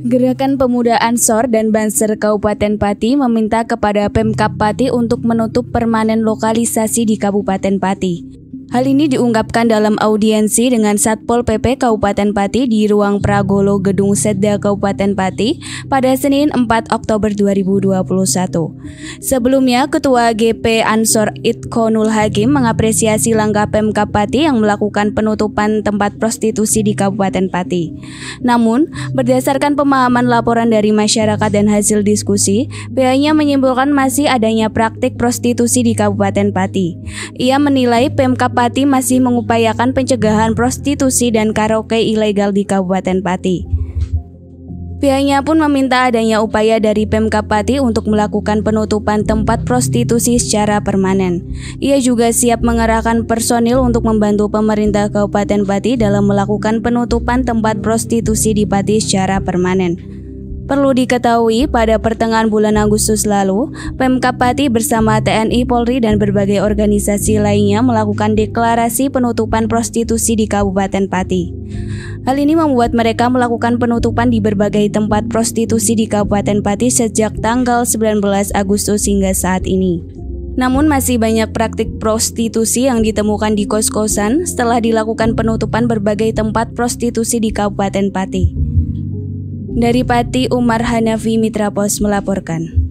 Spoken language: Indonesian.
Gerakan Pemuda Ansor dan Banser Kabupaten Pati meminta kepada Pemkab Pati untuk menutup permanen lokalisasi di Kabupaten Pati. Hal ini diungkapkan dalam audiensi dengan Satpol PP Kabupaten Pati di Ruang Pragolo Gedung Setda Kabupaten Pati pada Senin 4 Oktober 2021. Sebelumnya, Ketua GP Ansor Itkonul Hakim mengapresiasi langkah Pemkab Pati yang melakukan penutupan tempat prostitusi di Kabupaten Pati. Namun, berdasarkan pemahaman laporan dari masyarakat dan hasil diskusi, pihaknya menyimpulkan masih adanya praktik prostitusi di Kabupaten Pati. Ia menilai Pemkab Pati masih mengupayakan pencegahan prostitusi dan karaoke ilegal di Kabupaten Pati. Pihaknya pun meminta adanya upaya dari Pemkab Pati untuk melakukan penutupan tempat prostitusi secara permanen. Ia juga siap mengerahkan personil untuk membantu pemerintah Kabupaten Pati dalam melakukan penutupan tempat prostitusi di Pati secara permanen. Perlu diketahui, pada pertengahan bulan Agustus lalu, Pemkab Pati bersama TNI, Polri, dan berbagai organisasi lainnya melakukan deklarasi penutupan prostitusi di Kabupaten Pati. Hal ini membuat mereka melakukan penutupan di berbagai tempat prostitusi di Kabupaten Pati sejak tanggal 19 Agustus hingga saat ini. Namun masih banyak praktik prostitusi yang ditemukan di kos-kosan setelah dilakukan penutupan berbagai tempat prostitusi di Kabupaten Pati. Dari Pati, Umar Hanafi Mitra Pos melaporkan.